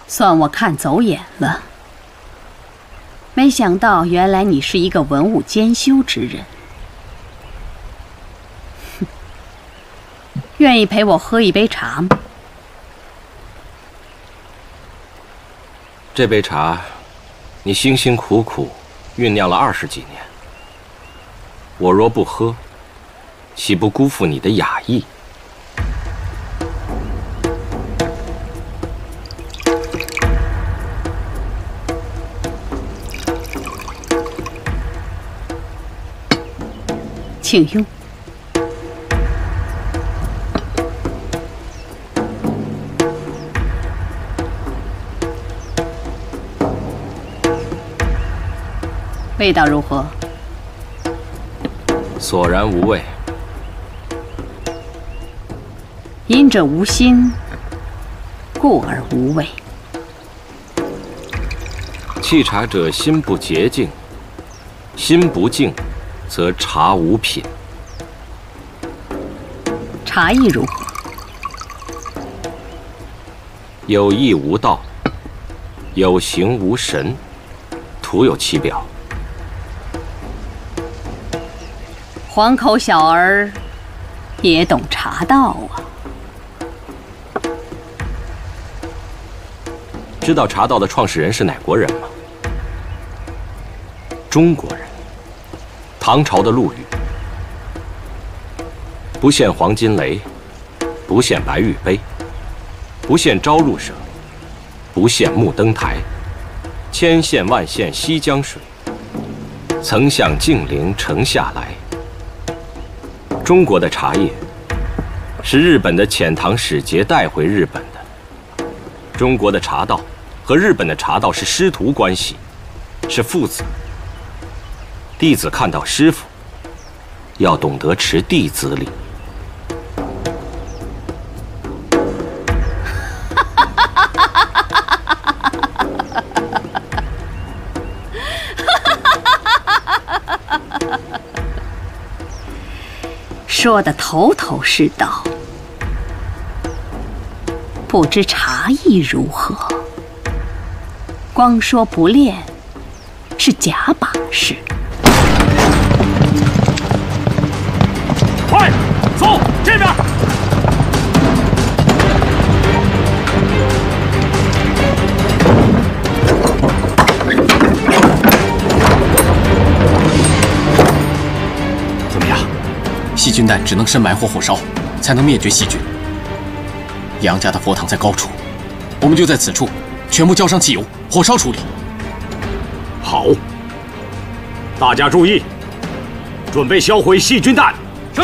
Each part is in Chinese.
算我看走眼了。没想到原来你是一个文武兼修之人。哼，愿意陪我喝一杯茶吗？ 这杯茶，你辛辛苦苦酝酿了20几年，我若不喝，岂不辜负你的雅意？ 请用。味道如何？ 索然无味。 饮者无心，故而无味。 沏茶者心不洁净，心不净，则茶无品。 茶艺如何？ 有意无道，有形无神，徒有其表。 黄口小儿也懂茶道啊！ 知道茶道的创始人是哪国人吗？中国人。唐朝的陆羽。不羡黄金雷，不羡白玉杯，不羡朝露舍，不羡木灯台，千羡万羡西江水，曾向净陵城下来。中国的茶叶是日本的遣唐使节带回日本的。中国的茶道和日本的茶道是师徒关系，是父子。弟子看到师傅，要懂得持弟子礼。 说得头头是道，不知茶艺如何？光说不练是假把式。 快走这边！ 怎么样？细菌弹只能深埋或火烧，才能灭绝细菌。杨家的佛堂在高处，我们就在此处，全部浇上汽油，火烧处理。 好，大家注意，准备销毁细菌弹。是。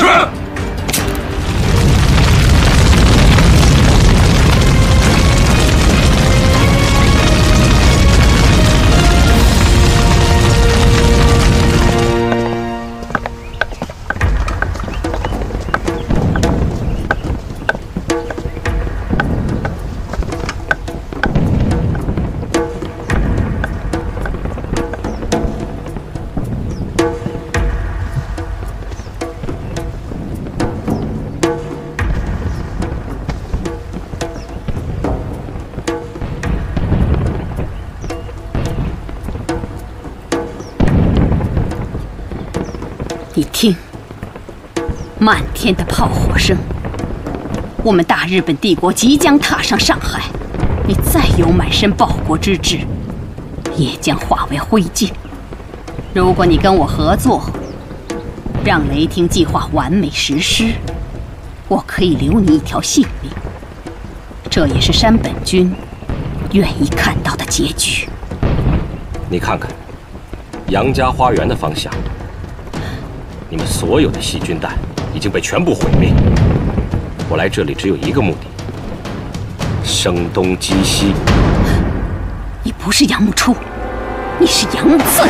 你听，漫天的炮火声，我们大日本帝国即将踏上上海。你再有满身报国之志，也将化为灰烬。如果你跟我合作，让雷霆计划完美实施，我可以留你一条性命。这也是山本君愿意看到的结局。 你看看，杨家花园的方向。你们所有的细菌弹已经被全部毁灭。我来这里只有一个目的：声东击西。 你不是杨木初，你是杨木刺。